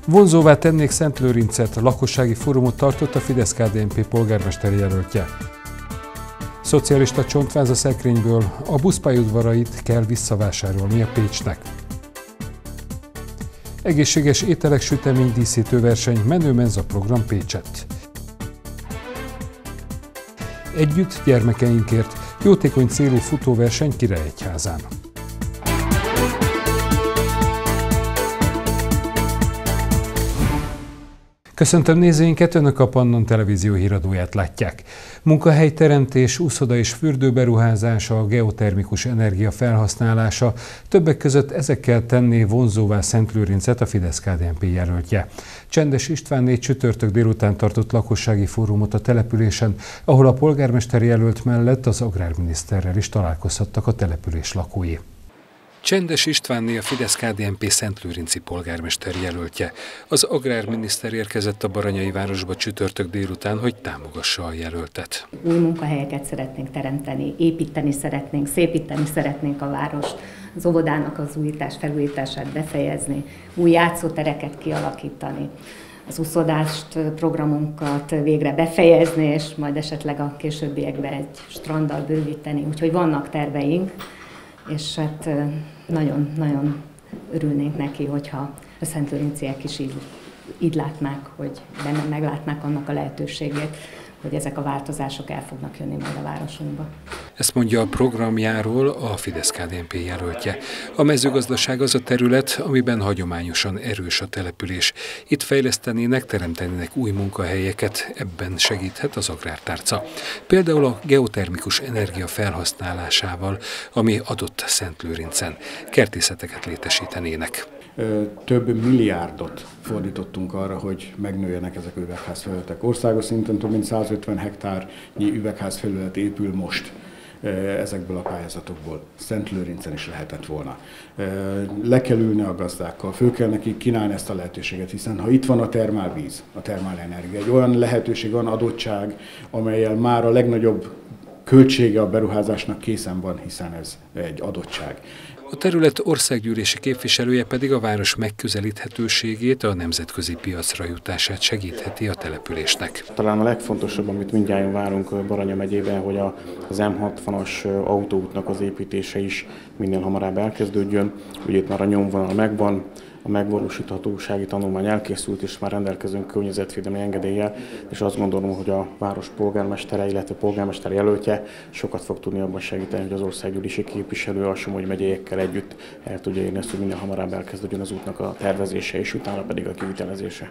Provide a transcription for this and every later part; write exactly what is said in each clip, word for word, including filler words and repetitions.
Vonzóvá tennék Szentlőrincet, lakossági fórumot tartott a Fidesz-ká dé en pé polgármesteri jelöltje. Szocialista csontváz a szekrényből, a buszpályaudvarait kell visszavásárolni a Pécsnek. Egészséges ételek sütemény díszítő verseny, menő menza program Pécsett. Együtt gyermekeinkért, jótékony célú futóverseny Királyegyházán. Köszöntöm nézőinket, Önök a Pannon Televízió híradóját látják. Munkahelyteremtés, úszoda és fürdőberuházása, a geotermikus energia felhasználása, többek között ezekkel tenné vonzóvá Szentlőrincet a Fidesz-ká dé en pé jelöltje. Csendes Istvánné csütörtök délután tartott lakossági fórumot a településen, ahol a polgármester jelölt mellett az agrárminiszterrel is találkozhattak a település lakói. Csendes Istvánné a Fidesz-ká dé en pé szentlőrinci polgármester jelöltje. Az agrárminiszter érkezett a Baranyai városba csütörtök délután, hogy támogassa a jelöltet. Új munkahelyeket szeretnénk teremteni, építeni szeretnénk, szépíteni szeretnénk a várost, az óvodának az újítás, felújítását befejezni, új játszótereket kialakítani, az úszodást, programunkat végre befejezni, és majd esetleg a későbbiekben egy stranddal bővíteni. Úgyhogy vannak terveink, és hát nagyon-nagyon örülnénk neki, hogyha a szentlőrinciek is így, így látnák, hogy benne meglátnák annak a lehetőségét, hogy ezek a változások el fognak jönni majd a városunkba. Ezt mondja a programjáról a Fidesz-ká dé en pé jelöltje. A mezőgazdaság az a terület, amiben hagyományosan erős a település. Itt fejlesztenének, teremtenének új munkahelyeket, ebben segíthet az agrártárca. Például a geotermikus energia felhasználásával, ami adott Szentlőrincen. Kertészeteket létesítenének. Több milliárdot fordítottunk arra, hogy megnőjenek ezek az üvegházfelületek. Országos szinten több mint százötven hektárnyi üvegházfelület épül most ezekből a pályázatokból. Szentlőrincen is lehetett volna. Le kell ülni a gazdákkal, föl kell nekik kínálni ezt a lehetőséget, hiszen ha itt van a termálvíz, a termálenergia, egy olyan lehetőség van, adottság, amellyel már a legnagyobb költsége a beruházásnak készen van, hiszen ez egy adottság. A terület országgyűlési képviselője pedig a város megközelíthetőségét, a nemzetközi piacra jutását segítheti a településnek. Talán a legfontosabb, amit mindjárt várunk Baranya megyében, hogy az em hatvanas autóútnak az építése is minél hamarabb elkezdődjön. Ugye itt már a nyomvonal megvan, a megvalósíthatósági tanulmány elkészült, és már rendelkezünk környezetvédelmi engedéllyel, és azt gondolom, hogy a város polgármestere, illetve polgármester jelöltje sokat fog tudni abban segíteni, hogy az országgyűlési képviselő a Somogy megyékkel együtt el tudja érni ezt, hogy minél hamarabb elkezdődjön az útnak a tervezése, és utána pedig a kivitelezése.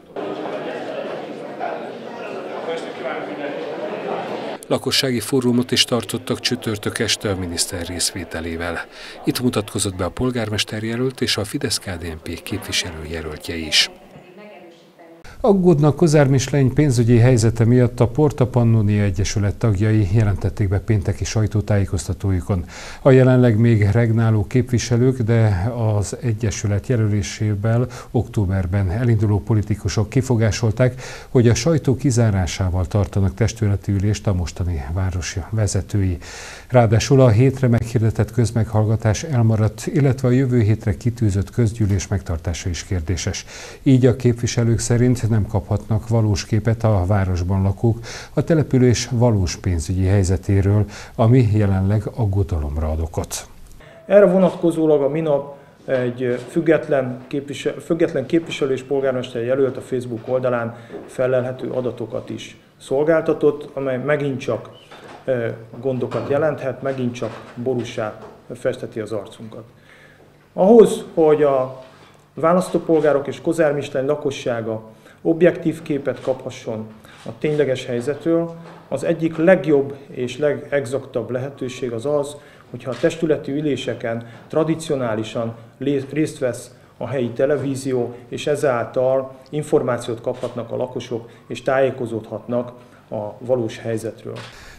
Lakossági fórumot is tartottak csütörtök este a miniszter részvételével. Itt mutatkozott be a polgármester jelölt és a Fidesz-ká dé en pé képviselőjelöltje is. Aggódnak Kozár Misleny pénzügyi helyzete miatt a Porta Pannonia Egyesület tagjai, jelentették be pénteki sajtótájékoztatójukon. A jelenleg még regnáló képviselők, de az Egyesület jelölésével októberben elinduló politikusok kifogásolták, hogy a sajtó kizárásával tartanak testületi ülést a mostani városi vezetői. Ráadásul a hétre meghirdetett közmeghallgatás elmaradt, illetve a jövő hétre kitűzött közgyűlés megtartása is kérdéses. Így a képviselők szerint nem kaphatnak valós képet a városban lakók a település valós pénzügyi helyzetéről, ami jelenleg aggodalomra ad okot. Erre vonatkozólag a minap egy független, képvisel, független képviselő és polgármester jelölt a Facebook oldalán fellelhető adatokat is szolgáltatott, amely megint csak gondokat jelenthet, megint csak borússá festeti az arcunkat. Ahhoz, hogy a választópolgárok és Kozár Misleny lakossága objektív képet kaphasson a tényleges helyzetről, az egyik legjobb és legexaktabb lehetőség az az, hogyha a testületi üléseken tradicionálisan részt vesz a helyi televízió, és ezáltal információt kaphatnak a lakosok, és tájékozódhatnak a valós helyzetről.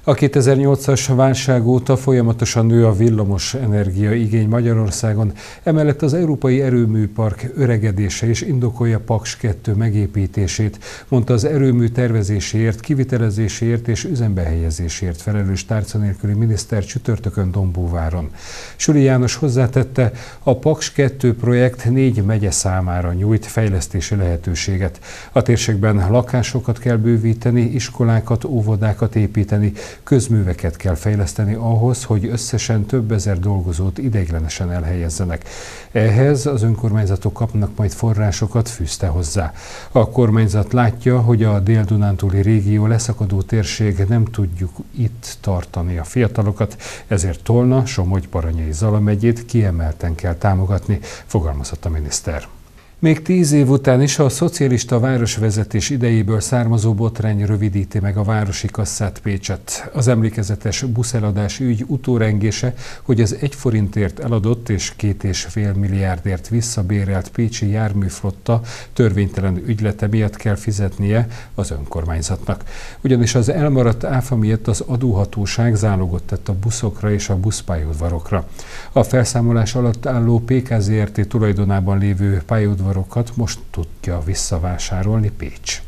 A kétezer-nyolcas válság óta folyamatosan nő a villamos energia igény Magyarországon, emellett az Európai Erőműpark öregedése is indokolja Paks kettő megépítését, mondta az erőmű tervezéséért, kivitelezéséért és üzembe helyezéséért felelős tárca nélküli miniszter csütörtökön Dombóváron. Süli János hozzátette, a Paks kettő projekt négy megye számára nyújt fejlesztési lehetőséget. A térségben lakásokat kell bővíteni, iskolákat, óvodákat építeni, közműveket kell fejleszteni ahhoz, hogy összesen több ezer dolgozót ideiglenesen elhelyezzenek. Ehhez az önkormányzatok kapnak majd forrásokat, fűzte hozzá. A kormányzat látja, hogy a dél-dunántúli régió leszakadó térség, nem tudjuk itt tartani a fiatalokat, ezért Tolna, Somogy, Baranyai, Zala megyét kiemelten kell támogatni, fogalmazott a miniszter. Még tíz év után is a szocialista városvezetés idejéből származó botrány rövidíti meg a városi kasszát Pécset. Az emlékezetes buszeladási ügy utórengése, hogy az egy forintért eladott és két és fél milliárdért visszabérelt pécsi járműflotta törvénytelen ügylete miatt kell fizetnie az önkormányzatnak. Ugyanis az elmaradt áfa miatt az adóhatóság zálogot tett a buszokra és a buszpályaudvarokra. A felszámolás alatt álló pé ká zé er té tulajdonában lévő pályaudvar most tudja visszavásárolni Pécs.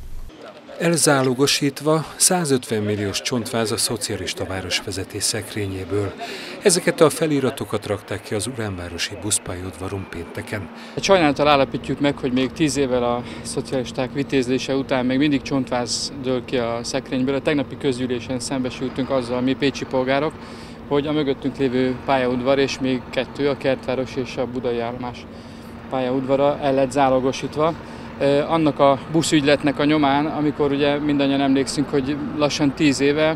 Elzálogosítva százötven milliós csontváz a szocialista városvezetés szekrényéből. Ezeket a feliratokat rakták ki az Uránvárosi buszpályaudvaron pénteken. Sajnálattal állapítjuk meg, hogy még tíz évvel a szocialisták vitézlése után még mindig csontváz dől ki a szekrényből. A tegnapi közgyűlésen szembesültünk azzal, mi pécsi polgárok, hogy a mögöttünk lévő pályaudvar és még kettő, a Kertváros és a budai állomás pályaudvara el lett zálogosítva. Annak a buszügyletnek a nyomán, amikor ugye mindannyian emlékszünk, hogy lassan tíz éve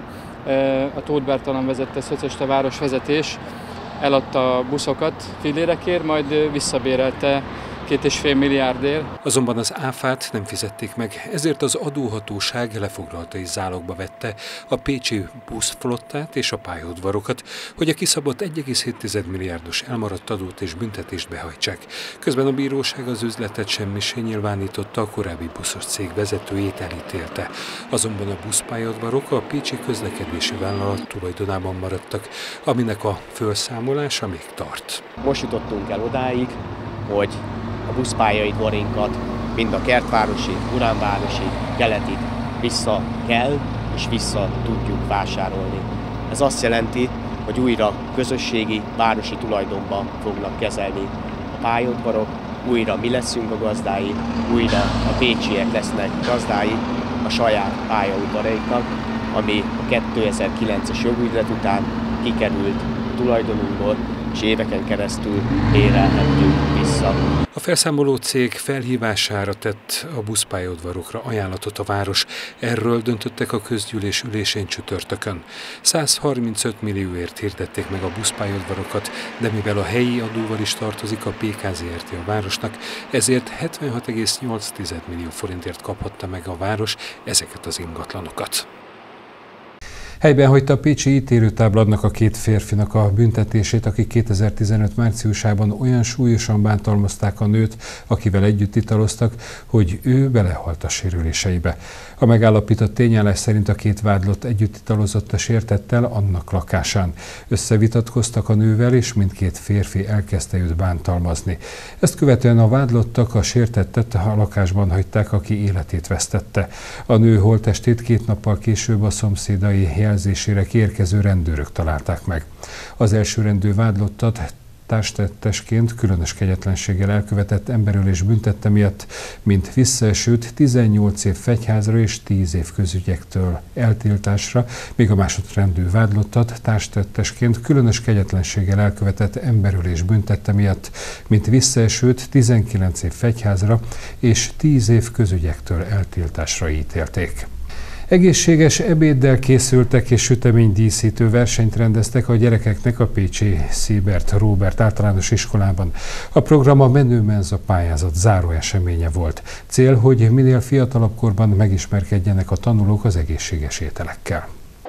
a Tóth Bertalan vezette szocialista városvezetés eladta a buszokat fillérekért, majd visszabérelte két és fél milliárdért. Azonban az áfát nem fizették meg, ezért az adóhatóság lefoglalta és zálogba vette a pécsi buszflottát és a pályaudvarokat, hogy a kiszabott egy egész hét milliárdos elmaradt adót és büntetést behajtsák. Közben a bíróság az üzletet semmisé nyilvánította, a korábbi buszos cég vezetőjét elítélte. Azonban a buszpályaudvarok a pécsi közlekedési vállalat tulajdonában maradtak, aminek a felszámolása még tart. Most jutottunk el odáig, hogy a buszpályaudvarinkat mind a Kertvárosi, Uránvárosi, Keletig vissza kell és vissza tudjuk vásárolni. Ez azt jelenti, hogy újra közösségi, városi tulajdonban fognak kezelni a pályaudvarok, újra mi leszünk a gazdái, újra a pécsiek lesznek gazdái a saját pályaudvaraiknak, ami a kétezer-kilences jogügylet után kikerült tulajdonunkból, és éveken keresztül bérelhettük vissza. A felszámoló cég felhívására tett a buszpályaudvarokra ajánlatot a város. Erről döntöttek a közgyűlés ülésén csütörtökön. száz harmincöt millióért hirdették meg a buszpályaudvarokat, de mivel a helyi adóval is tartozik a pé ká zé er té a városnak, ezért hetvenhat egész nyolc millió forintért kaphatta meg a város ezeket az ingatlanokat. Helyben hagyta a pécsi ítélőtábla annak a két férfinak a büntetését, akik kétezer-tizenöt márciusában olyan súlyosan bántalmazták a nőt, akivel együtt italoztak, hogy ő belehalt a sérüléseibe. A megállapított tényállás szerint a két vádlott együtt italozott a sértettel annak lakásán. Összevitatkoztak a nővel, és mindkét férfi elkezdte őt bántalmazni. Ezt követően a vádlottak a sértettet a lakásban hagyták, aki életét vesztette. A nő holttestét két nappal később a szomszédai jelzésére kiérkező rendőrök találták meg. Az elsőrendű vádlottat társtettesként különös kegyetlenséggel elkövetett emberölés büntette miatt, mint visszaesőt tizennyolc év fegyházra és tíz év közügyektől eltiltásra, míg a másodrendű vádlottat társtettesként különös kegyetlenséggel elkövetett emberölés büntette miatt, mint visszaesőt tizenkilenc év fegyházra és tíz év közügyektől eltiltásra ítélték. Egészséges ebéddel készültek és süteménydíszítő versenyt rendeztek a gyerekeknek a pécsi Szibert Róbert általános iskolában. A program a Menő Menza pályázat záró eseménye volt. Cél, hogy minél fiatalabb korban megismerkedjenek a tanulók az egészséges ételekkel.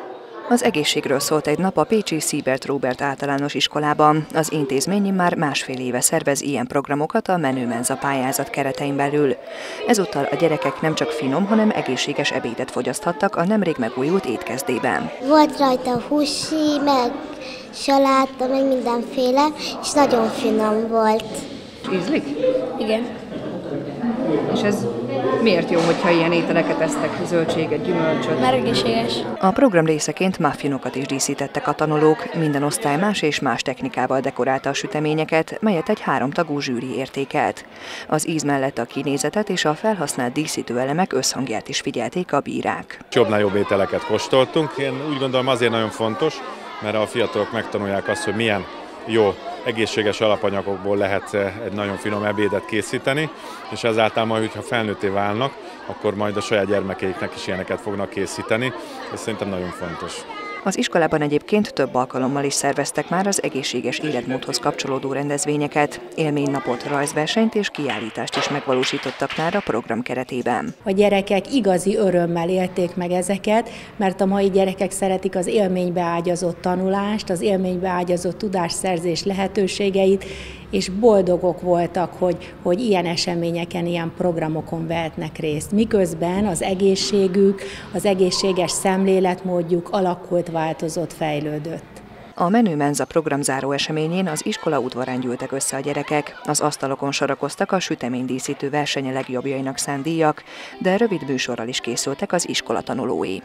Az egészségről szólt egy nap a pécsi Siebert Róbert általános iskolában. Az intézmény már másfél éve szervez ilyen programokat a Menő Menza pályázat keretein belül. Ezúttal a gyerekek nem csak finom, hanem egészséges ebédet fogyaszthattak a nemrég megújult étkezdében. Volt rajta húsi, meg saláta, meg mindenféle, és nagyon finom volt. Ízlik? Igen. És ez miért jó, hogyha ilyen ételeket esztek, zöldséget, gyümölcsöt? Már egészséges. A program részeként muffinokat is díszítettek a tanulók. Minden osztály más és más technikával dekorálta a süteményeket, melyet egy háromtagú zsűri értékelt. Az íz mellett a kinézetet és a felhasznált díszítőelemek összhangját is figyelték a bírák. Jobbnál jobb ételeket kóstoltunk. Én úgy gondolom azért nagyon fontos, mert a fiatalok megtanulják azt, hogy milyen jó, egészséges alapanyagokból lehet egy nagyon finom ebédet készíteni, és ezáltal majd, hogyha felnőtté válnak, akkor majd a saját gyermekeiknek is ilyeneket fognak készíteni. Ez szerintem nagyon fontos. Az iskolában egyébként több alkalommal is szerveztek már az egészséges életmódhoz kapcsolódó rendezvényeket. Élménynapot, rajzversenyt és kiállítást is megvalósítottak már a program keretében. A gyerekek igazi örömmel élték meg ezeket, mert a mai gyerekek szeretik az élménybe ágyazott tanulást, az élménybe ágyazott tudásszerzés lehetőségeit, és boldogok voltak, hogy, hogy ilyen eseményeken, ilyen programokon vehetnek részt. Miközben az egészségük, az egészséges szemléletmódjuk alakult, változott, fejlődött. A Menő Menza program záró eseményén az iskola udvarán gyűltek össze a gyerekek. Az asztalokon sorakoztak a süteménydíszítő verseny legjobbjainak szánt díjak, de rövid műsorral is készültek az iskola tanulói.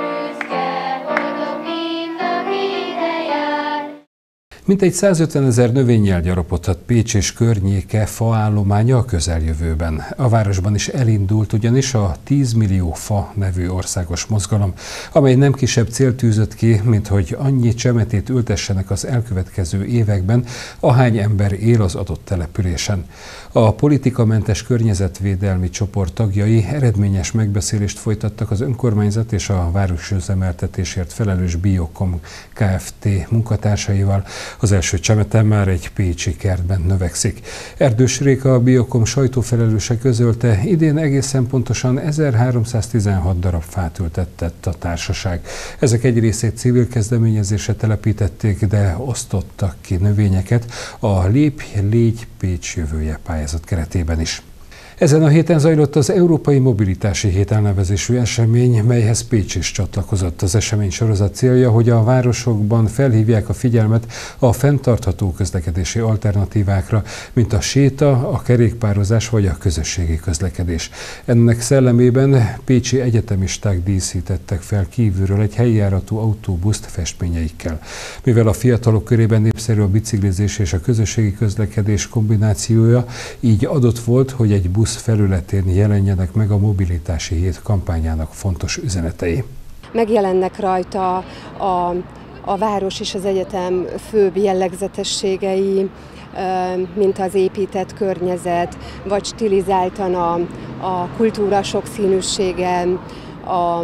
Mintegy százötven ezer növényjel gyarapodhat Pécs és környéke faállománya a közeljövőben. A városban is elindult ugyanis a tíz millió fa nevű országos mozgalom, amely nem kisebb célt tűzött ki, mint hogy annyi csemetét ültessenek az elkövetkező években, ahány ember él az adott településen. A politikamentes környezetvédelmi csoport tagjai eredményes megbeszélést folytattak az önkormányzat és a városüzemeltetésért felelős Biokom Kft. Munkatársaival. Az első csemete már egy pécsi kertben növekszik. Erdős Réka, a Biokom sajtófelelőse közölte, idén egészen pontosan ezerháromszáztizenhat darab fát ültetett a társaság. Ezek egy részét civil kezdeményezésre telepítették, de osztottak ki növényeket a Lépj, Légy Pécs jövője pályázat keretében is. Ezen a héten zajlott az Európai Mobilitási Hét elnevezésű esemény, melyhez Pécs is csatlakozott. Az esemény sorozat célja, hogy a városokban felhívják a figyelmet a fenntartható közlekedési alternatívákra, mint a séta, a kerékpározás vagy a közösségi közlekedés. Ennek szellemében pécsi egyetemisták díszítettek fel kívülről egy helyjáratú autóbuszt festményeikkel. Mivel a fiatalok körében népszerű a biciklizés és a közösségi közlekedés kombinációja, így adott volt, hogy egy busz felületén jelenjenek meg a Mobilitási Hét kampányának fontos üzenetei. Megjelennek rajta a, a város és az egyetem főbb jellegzetességei, mint az épített környezet, vagy stilizáltan a, a kultúra sokszínűsége, a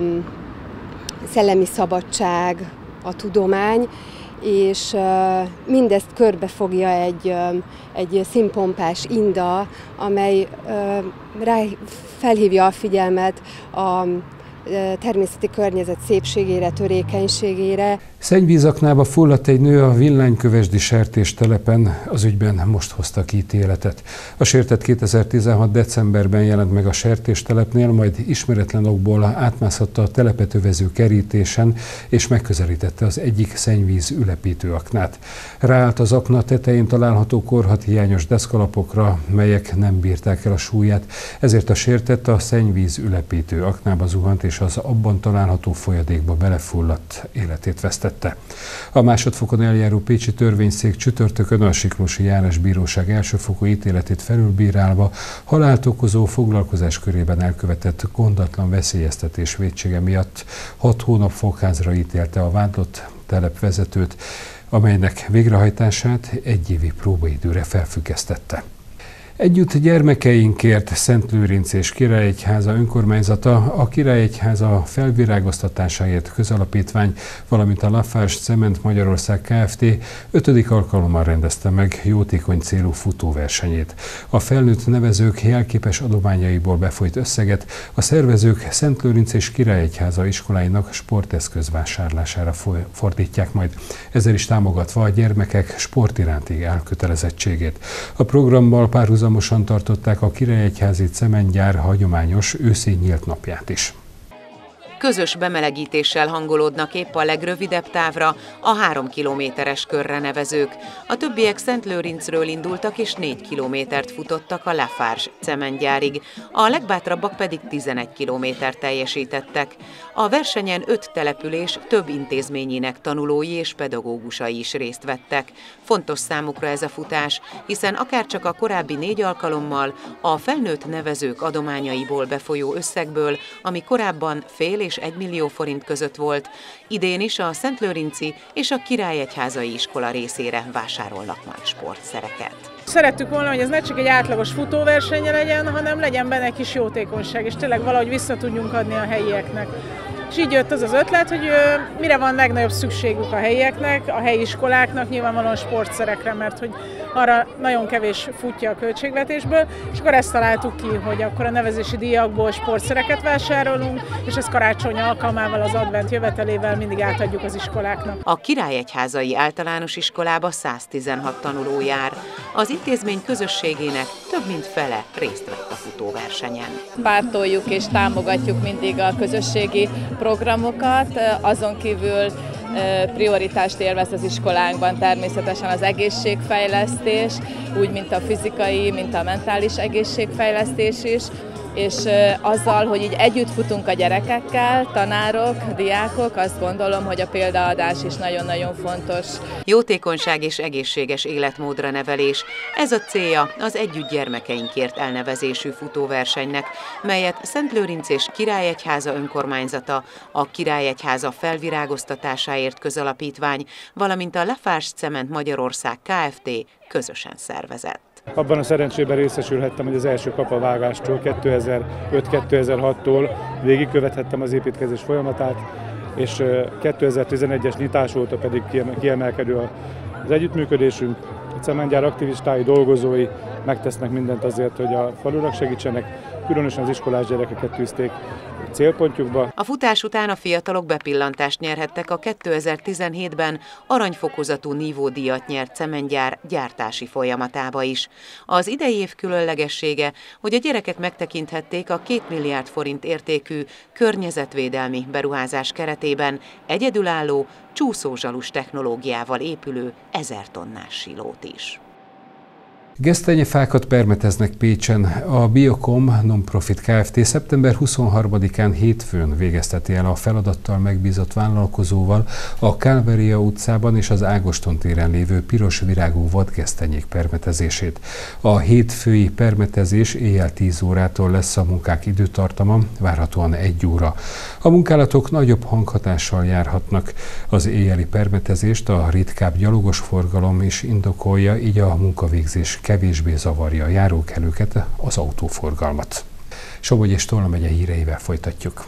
szellemi szabadság, a tudomány, és mindezt körbefogja egy, egy színpompás inda, amely rá felhívja a figyelmet a természeti környezet szépségére, törékenységére. Szennyvízaknába fulladt egy nő a Villánykövesdi sertéstelepen, az ügyben most hoztak ítéletet. A sértett kétezer-tizenhat decemberben jelent meg a sertéstelepnél, majd ismeretlen okból átmászott a telepet övező kerítésen, és megközelítette az egyik szennyvíz ülepítő aknát. Ráállt az akna tetején található korhathiányos deszkalapokra, melyek nem bírták el a súlyát, ezért a sértett a szennyvíz ülepítő aknába zuhant, és az abban található folyadékba belefulladt, életét vesztette. A másodfokon eljáró pécsi törvényszék csütörtökön a Siklósi Járásbíróság elsőfokú ítéletét felülbírálva halált okozó foglalkozás körében elkövetett gondatlan veszélyeztetés vétsége miatt hat hónap fogházra ítélte a vádlott telepvezetőt, amelynek végrehajtását egyévi próbaidőre felfüggesztette. Együtt gyermekeinkért Szentlőrinc és Királyegyháza önkormányzata, a Királyegyháza felvirágoztatásáért közalapítvány, valamint a Lafarge Cement Magyarország Kft. ötödik alkalommal rendezte meg jótékony célú futóversenyét. A felnőtt nevezők jelképes adományaiból befolyt összeget a szervezők Szentlőrinc és Királyegyháza iskoláinak sporteszköz vásárlására fordítják majd, ezzel is támogatva a gyermekek sport iránti elkötelezettségét. A programmal párhuzamosan tartották a Királyegyházi cementgyár hagyományos őszi nyílt napját is. Közös bemelegítéssel hangolódnak épp a legrövidebb távra, a három kilométeres körre nevezők. A többiek Szentlőrincről indultak és négy kilométert futottak a Lafarge cementgyárig, a legbátrabbak pedig tizenegy kilométert teljesítettek. A versenyen öt település több intézményének tanulói és pedagógusai is részt vettek. Fontos számukra ez a futás, hiszen akárcsak a korábbi négy alkalommal a felnőtt nevezők adományaiból befolyó összegből, ami korábban fél és egy millió forint között volt, idén is a Szentlőrinci és a Királyegyházai iskola részére vásárolnak majd sportszereket. Szerettük volna, hogy ez ne csak egy átlagos futóversenye legyen, hanem legyen benne egy kis jótékonyság, és tényleg valahogy vissza tudjunk adni a helyieknek. És így jött az az ötlet, hogy mire van legnagyobb szükségük a helyieknek, a helyi iskoláknak, nyilvánvalóan sportszerekre, mert hogy arra nagyon kevés futja a költségvetésből, és akkor ezt találtuk ki, hogy akkor a nevezési díjakból sportszereket vásárolunk, és ezt karácsony alkalmával, az advent jövetelével mindig átadjuk az iskoláknak. A Királyegyházai Általános Iskolába száztizenhat tanuló jár. Az intézmény közösségének több mint fele részt vett a futóversenyen. Pártoljuk és támogatjuk mindig a közösségi programokat, azon kívül prioritást élvez az iskolánkban természetesen az egészségfejlesztés, úgy, mint a fizikai, mint a mentális egészségfejlesztés is, és azzal, hogy így együtt futunk a gyerekekkel, tanárok, diákok, azt gondolom, hogy a példaadás is nagyon-nagyon fontos. Jótékonyság és egészséges életmódra nevelés. Ez a célja az Együtt gyermekeinkért elnevezésű futóversenynek, melyet Szentlőrinc és Királyegyháza önkormányzata, a Királyegyháza felvirágoztatásáért közalapítvány, valamint a Lafarge Cement Magyarország Kft. Közösen szervezett. Abban a szerencsében részesülhettem, hogy az első kapavágástól kétezer-öt kétezer-hattól végigkövethettem az építkezés folyamatát, és kétezer-tizenegyes nyitás óta pedig kiemelkedő az együttműködésünk. A cementgyár aktivistái, dolgozói megtesznek mindent azért, hogy a falunak segítsenek, különösen az iskolás gyerekeket tűzték célpontjukba. A futás után a fiatalok bepillantást nyerhettek a kétezer-tizenhétben aranyfokozatú nívódíjat nyert cementgyár gyártási folyamatába is. Az idei év különlegessége, hogy a gyerekek megtekinthették a két milliárd forint értékű környezetvédelmi beruházás keretében egyedülálló, csúszózsalus technológiával épülő ezer tonnás silót is. Gesztenyefákat permeteznek Pécsen. A Biocom Non-Profit Kft. Szeptember huszonharmadikán hétfőn végezteti el a feladattal megbízott vállalkozóval a Kálvária utcában és az Ágoston téren lévő piros virágú vadgesztenyék permetezését. A hétfői permetezés éjjel tíz órától lesz a munkák időtartama, várhatóan egy óra. A munkálatok nagyobb hanghatással járhatnak. Az éjjeli permetezést a ritkább gyalogos forgalom is indokolja, így a munkavégzés kevésbé zavarja a járókelőket, az autóforgalmat. Somogy és Tolna megye híreivel folytatjuk.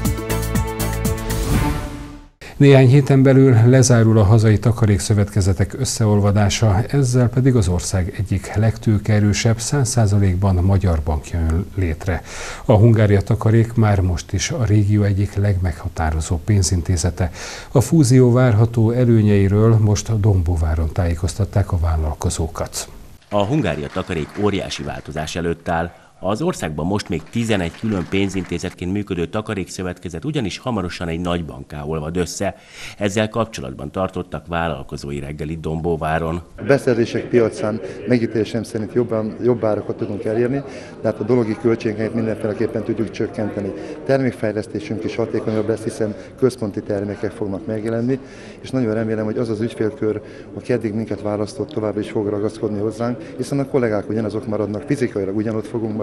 Néhány héten belül lezárul a hazai takarékszövetkezetek összeolvadása, ezzel pedig az ország egyik legtőkeerősebb, száz százalékban magyar bankja jön létre. A Hungária Takarék már most is a régió egyik legmeghatározóbb pénzintézete. A fúzió várható előnyeiről most Dombóváron tájékoztatták a vállalkozókat. A Hungária Takarék óriási változás előtt áll. Az országban most még tizenegy külön pénzintézetként működő takarékszövetkezet ugyanis hamarosan egy nagy banká olvad össze. Ezzel kapcsolatban tartottak vállalkozói reggelit Dombóváron. A beszerzések piacán megítélésem szerint jobban, jobb árakat tudunk elérni, de hát a dologi költségeit mindenféleképpen tudjuk csökkenteni. Termékfejlesztésünk is hatékonyabb lesz, hiszen központi termékek fognak megjelenni, és nagyon remélem, hogy az az ügyfélkör, aki eddig minket választott, tovább is fog ragaszkodni hozzánk, hiszen a kollégák ugyanazok maradnak, fizikailag ugyanott fogunk maradni,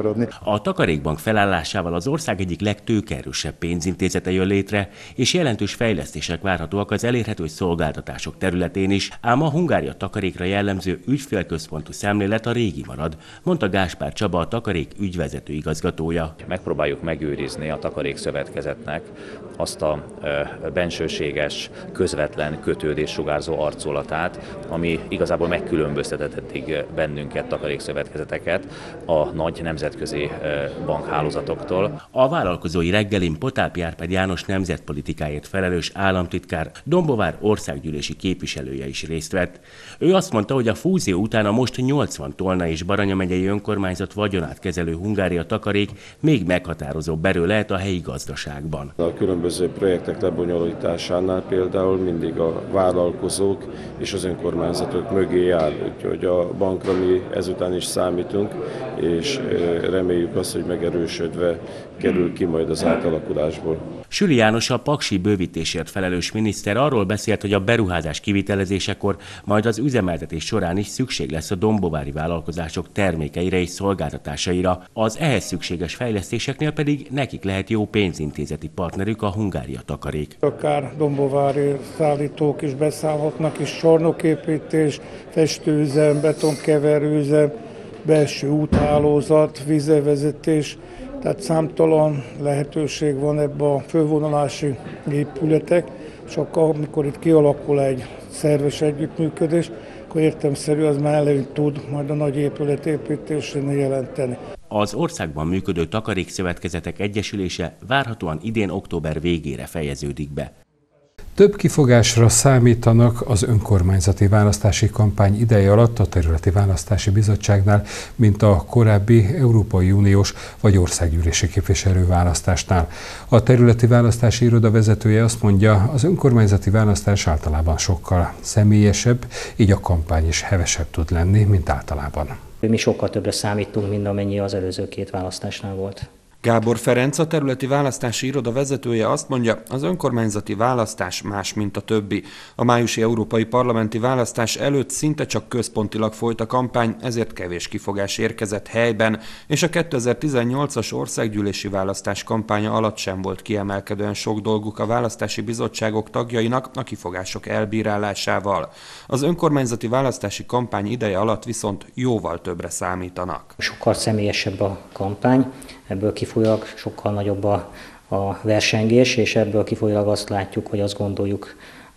maradni. A Takarékbank felállásával az ország egyik legtőkeerősebb pénzintézete jön létre, és jelentős fejlesztések várhatóak az elérhető szolgáltatások területén is, ám a Hungária Takarékra jellemző ügyfélközpontú szemlélet a régi marad, mondta Gáspár Csaba, a Takarék ügyvezető igazgatója. Megpróbáljuk megőrizni a Takarékszövetkezetnek azt a bensőséges, közvetlen kötődés sugárzó arculatát, ami igazából megkülönböztetett eddig bennünket, takarékszövetkezeteket a nagy nemzetközi bankhálózatoktól. A vállalkozói reggelin Potápi Árpád János nemzetpolitikáért felelős államtitkár, Dombovár országgyűlési képviselője is részt vett. Ő azt mondta, hogy a fúzió után a most nyolcvan Tolna és Baranya megyei önkormányzat vagyonát kezelő Hungária Takarék még meghatározóbb erő lehet a helyi gazdaságban. A különböző projektek lebonyolításánál például mindig a vállalkozók és az önkormányzatok mögé áll, úgyhogy a bankra mi ezután is számítunk, és reméljük azt, hogy megerősödve kerül ki majd az átalakulásból. Süli János, a paksi bővítésért felelős miniszter arról beszélt, hogy a beruházás kivitelezésekor, majd az üzemeltetés során is szükség lesz a dombovári vállalkozások termékeire és szolgáltatásaira. Az ehhez szükséges fejlesztéseknél pedig nekik lehet jó pénzintézeti partnerük, a Hungária Takarék. Akár dombovári szállítók is beszállhatnak, és csarnoképítés, festőüzem, betonkeverőüzem, belső úthálózat, vízvezetés, tehát számtalan lehetőség van ebben a fővonulási épületek, és akkor, amikor itt kialakul egy szerves együttműködés, akkor értelemszerű az már előnyt tud majd a nagy épület építésén jelenteni. Az országban működő Takarékszövetkezetek Egyesülése várhatóan idén október végére fejeződik be. Több kifogásra számítanak az önkormányzati választási kampány ideje alatt a Területi Választási Bizottságnál, mint a korábbi Európai Uniós vagy országgyűlési képviselőválasztásnál. A Területi Választási Iroda vezetője azt mondja, az önkormányzati választás általában sokkal személyesebb, így a kampány is hevesebb tud lenni, mint általában. Mi sokkal többre számítunk, mint amennyi az előző két választásnál volt. Gábor Ferenc, a Területi Választási Iroda vezetője azt mondja, az önkormányzati választás más, mint a többi. A májusi európai parlamenti választás előtt szinte csak központilag folyt a kampány, ezért kevés kifogás érkezett helyben, és a kétezer-tizennyolcas országgyűlési választás kampánya alatt sem volt kiemelkedően sok dolguk a választási bizottságok tagjainak a kifogások elbírálásával. Az önkormányzati választási kampány ideje alatt viszont jóval többre számítanak. Sokkal személyesebb a kampány, ebből kifolyólag sokkal nagyobb a, a versengés, és ebből kifolyólag azt látjuk, hogy azt gondoljuk,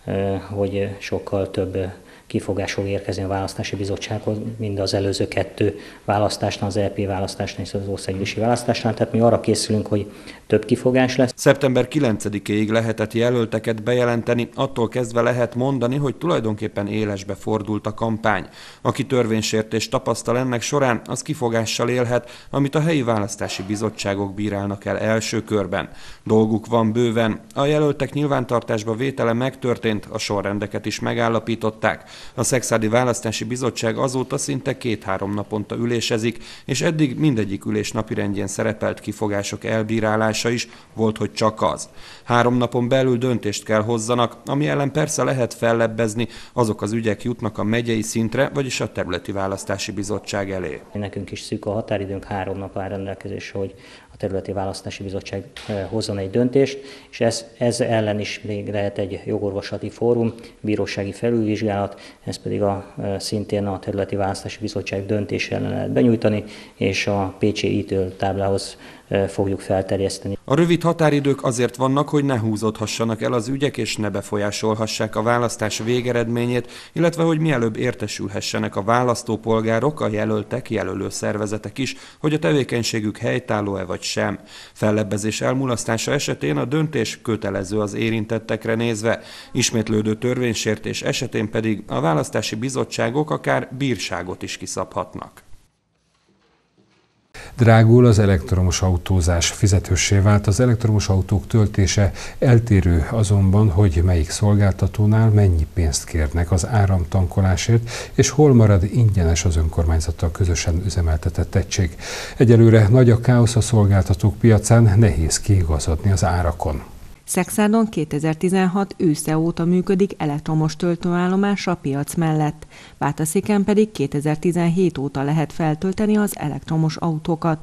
hogy sokkal több kifogás fog érkezni a választási bizottsághoz, mind az előző kettő választásnál, az é pé választásnál és az országgyűlési választásnál. Tehát mi arra készülünk, hogy több kifogás lesz. szeptember kilencedikéig lehetett jelölteket bejelenteni, attól kezdve lehet mondani, hogy tulajdonképpen élesbe fordult a kampány. Aki törvénysértést tapasztal ennek során, az kifogással élhet, amit a helyi választási bizottságok bírálnak el első körben. Dolguk van bőven. A jelöltek nyilvántartásba vétele megtörtént, a sorrendeket is megállapították. A Szekszárdi Választási Bizottság azóta szinte két-három naponta ülésezik, és eddig mindegyik ülés napirendjén szerepelt kifogások elbírálása is, volt, hogy csak az. Három napon belül döntést kell hozzanak, ami ellen persze lehet fellebbezni, azok az ügyek jutnak a megyei szintre, vagyis a Területi Választási Bizottság elé. Nekünk is szűk a határidőnk, három nap áll rendelkezésre, hogy a Területi Választási Bizottság hozzon egy döntést, és ez, ez ellen is még lehet egy jogorvoslati fórum, bírósági felülvizsgálat, ez pedig a, szintén a Területi Választási Bizottság döntés ellen lehet benyújtani, és a pécsi ítéltáblához fogjuk felterjeszteni. A rövid határidők azért vannak, hogy ne húzódhassanak el az ügyek, és ne befolyásolhassák a választás végeredményét, illetve hogy mielőbb értesülhessenek a választópolgárok, a jelöltek, jelölő szervezetek is, hogy a tevékenységük helytálló-e vagy sem. Fellebbezés elmulasztása esetén a döntés kötelező az érintettekre nézve, ismétlődő törvénysértés esetén pedig a választási bizottságok akár bírságot is kiszabhatnak. Drágul az elektromos autózás, fizetőssé vált az elektromos autók töltése, eltérő azonban, hogy melyik szolgáltatónál mennyi pénzt kérnek az áramtankolásért, és hol marad ingyenes az önkormányzattal közösen üzemeltetett egység. Egyelőre nagy a káosz a szolgáltatók piacán, nehéz kiigazodni az árakon. Szekszárdon kétezer-tizenhat ősze óta működik elektromos töltőállomás a piac mellett. Bátaszéken pedig kétezer-tizenhét óta lehet feltölteni az elektromos autókat.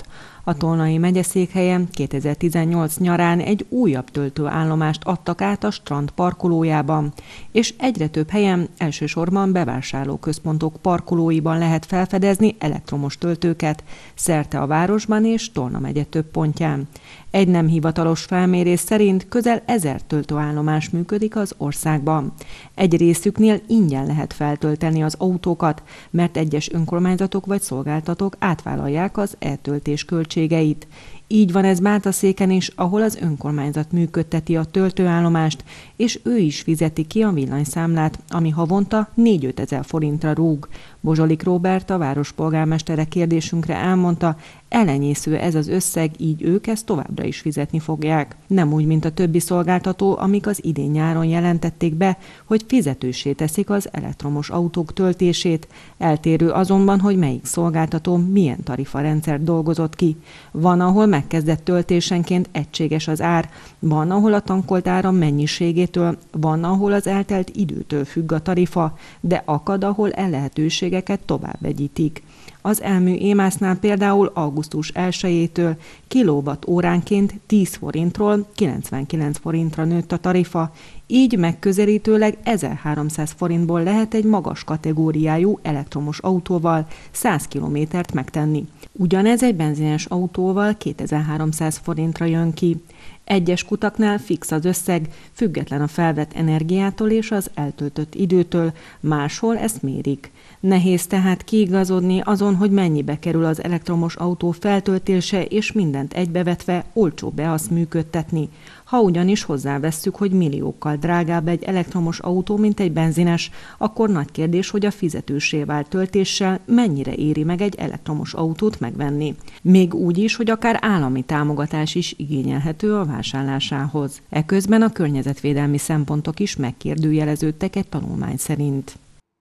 A Tolnai megyeszékhelyen kétezer-tizennyolc nyarán egy újabb töltőállomást adtak át a strand parkolójában, és egyre több helyen, elsősorban bevásárlóközpontok parkolóiban lehet felfedezni elektromos töltőket, szerte a városban és Tolna megye több pontján. Egy nem hivatalos felmérés szerint közel ezer töltőállomás működik az országban. Egy részüknél ingyen lehet feltölteni az autókat, mert egyes önkormányzatok vagy szolgáltatók átvállalják az e-töltés költségeit. Így van ez Bátaszéken is, ahol az önkormányzat működteti a töltőállomást, és ő is fizeti ki a villanyszámlát, ami havonta négy-öt ezer forintra rúg. Bozsolik Róbert, a várospolgármestere kérdésünkre elmondta, elenyésző ez az összeg, így ők ezt továbbra is fizetni fogják. Nem úgy, mint a többi szolgáltató, amik az idén nyáron jelentették be, hogy fizetőssé teszik az elektromos autók töltését. Eltérő azonban, hogy melyik szolgáltató milyen tarifarendszert dolgozott ki. Van, ahol megkezdett töltésenként egységes az ár, van, ahol a tankolt áram mennyiségétől, van, ahol az eltelt időtől függ a tarifa, de akad, ahol ellehetőségeket tovább vegyítik. Az Elmű Émásznál például augusztus elsejétől kilowatt óránként tíz forintról kilencvenkilenc forintra nőtt a tarifa, így megközelítőleg ezerháromszáz forintból lehet egy magas kategóriájú elektromos autóval száz kilométert megtenni. Ugyanez egy benzines autóval kétezer-háromszáz forintra jön ki. Egyes kutaknál fix az összeg, független a felvett energiától és az eltöltött időtől, máshol ezt mérik. Nehéz tehát kiigazodni azon, hogy mennyibe kerül az elektromos autó feltöltése, és mindent egybevetve olcsóbb-e azt működtetni. Ha ugyanis hozzávesszük, hogy milliókkal drágább egy elektromos autó, mint egy benzines, akkor nagy kérdés, hogy a fizetőssé vált töltéssel mennyire éri meg egy elektromos autót megvenni. Még úgy is, hogy akár állami támogatás is igényelhető a vásárlásához. Eközben a környezetvédelmi szempontok is megkérdőjeleződtek egy tanulmány szerint.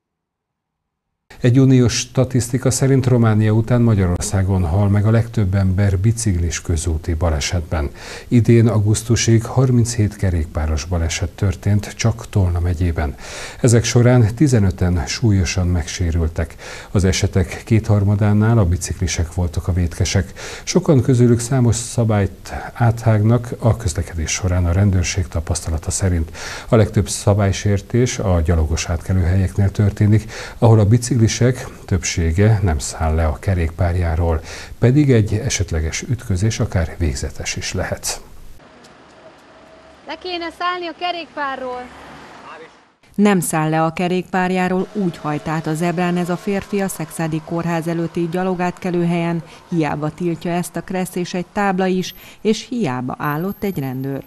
Egy uniós statisztika szerint Románia után Magyarországon hal meg a legtöbb ember biciklis közúti balesetben. Idén augusztusig harminchét kerékpáros baleset történt csak Tolna megyében. Ezek során tizenöten súlyosan megsérültek. Az esetek kétharmadánál a biciklisek voltak a vétkesek. Sokan közülük számos szabályt áthágnak, a közlekedés során a rendőrség tapasztalata szerint. A legtöbb szabálysértés a gyalogos átkelőhelyeknél történik, ahol a biciklis többsége nem száll le a kerékpárjáról, pedig egy esetleges ütközés akár végzetes is lehet. Le kéne szállni a kerékpárról. Nem száll le a kerékpárjáról, úgy hajt át a zebrán ez a férfi a Szekszárdi kórház előtti gyalogátkelőhelyen, hiába tiltja ezt a kressz és egy tábla is, és hiába állott egy rendőr.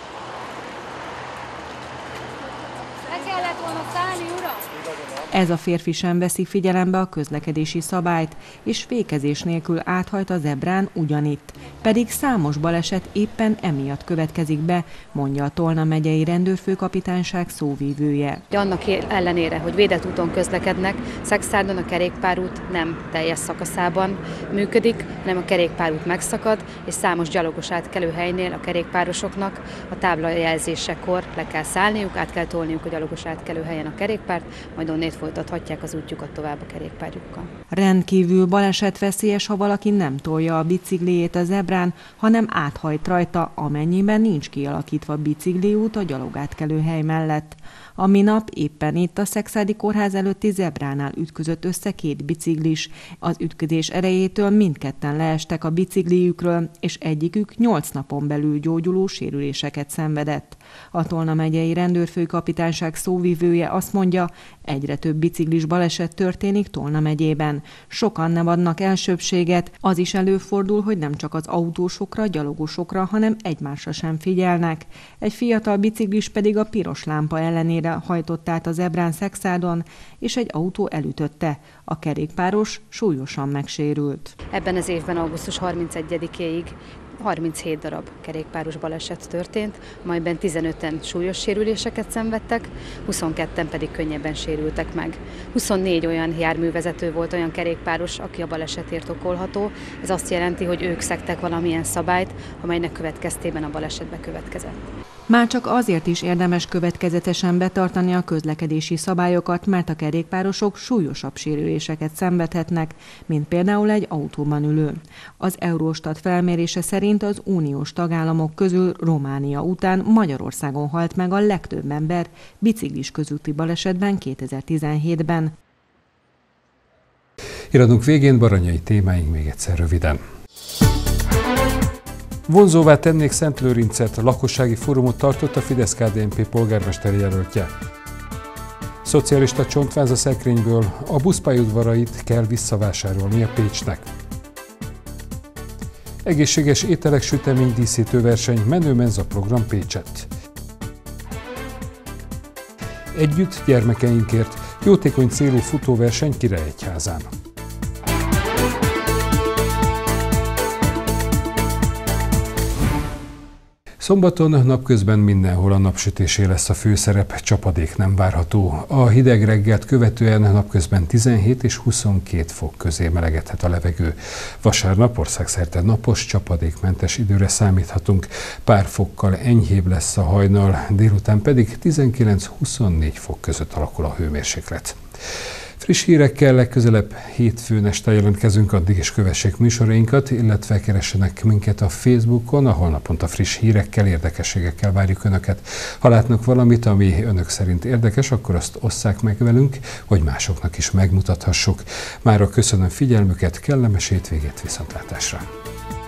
Ez a férfi sem veszi figyelembe a közlekedési szabályt, és fékezés nélkül áthajt a zebrán ugyanitt. Pedig számos baleset éppen emiatt következik be, mondja a Tolna megyei rendőrfőkapitányság szóvívője. Annak ellenére, hogy védett úton közlekednek, Szekszárdon a kerékpárút nem teljes szakaszában működik, hanem a kerékpárút megszakad, és számos gyalogos átkelőhelynél a kerékpárosoknak a táblajelzésekor le kell szállniuk, át kell tolniuk a gyalogos átkelőhelyen a kerékpárt, majd onnét folytathatják az útjukat tovább a kerékpárjukkal. Rendkívül balesetveszélyes, ha valaki nem tolja a bicikliét a zebrán, hanem áthajt rajta, amennyiben nincs kialakítva bicikliút a gyalogátkelőhely mellett. A minap éppen itt a Szekszárdi kórház előtti zebránál ütközött össze két biciklis. Az ütközés erejétől mindketten leestek a bicikliükről, és egyikük nyolc napon belül gyógyuló sérüléseket szenvedett. A Tolna megyei rendőrfőkapitányság szóvivője azt mondja, egyre több biciklis baleset történik Tolna megyében. Sokan nem adnak elsőbbséget, az is előfordul, hogy nem csak az autósokra, gyalogosokra, hanem egymásra sem figyelnek. Egy fiatal biciklis pedig a piros lámpa ellenére hajtott át a zebrán Szekszárdon, és egy autó elütötte. A kerékpáros súlyosan megsérült. Ebben az évben augusztus harmincegyedikéig harminchét darab kerékpáros baleset történt, amelyben tizenöten súlyos sérüléseket szenvedtek, huszonketten pedig könnyebben sérültek meg. huszonnégy olyan járművezető volt, olyan kerékpáros, aki a balesetért okolható. Ez azt jelenti, hogy ők szegtek valamilyen szabályt, amelynek következtében a balesetbe következett. Már csak azért is érdemes következetesen betartani a közlekedési szabályokat, mert a kerékpárosok súlyosabb sérüléseket szenvedhetnek, mint például egy autóban ülő. Az Eurostat felmérése szerint az uniós tagállamok közül Románia után Magyarországon halt meg a legtöbb ember biciklis közúti balesetben kétezer-tizenhétben. Iradunk végén baranyai témáink még egyszer röviden. Vonzóvá tennék Szentlőrincet, a lakossági fórumot tartott a Fidesz-ká dé en pé polgármesteri jelöltje. Szocialista csontváz a szekrényből, a buszpályaudvarait kell visszavásárolni a Pécsnek. Egészséges ételek sütemény díszítő verseny, menő menza program Pécsett. Együtt gyermekeinkért, jótékony célú futóverseny Királyegyházán. Szombaton napközben mindenhol a napsütésé lesz a főszerep, csapadék nem várható. A hideg reggelt követően napközben tizenhét és huszonkét fok közé melegedhet a levegő. Vasárnap országszerte napos, csapadékmentes időre számíthatunk. Pár fokkal enyhébb lesz a hajnal, délután pedig tizenkilenc-huszonnégy fok között alakul a hőmérséklet. Friss hírekkel legközelebb hétfőn este jelentkezünk, addig is kövessék műsorainkat, illetve keressenek minket a Facebookon, ahol naponta friss hírekkel, érdekességekkel várjuk Önöket. Ha látnak valamit, ami Önök szerint érdekes, akkor azt osszák meg velünk, hogy másoknak is megmutathassuk. Mára köszönöm figyelmüket, kellemes hétvégét, viszontlátásra!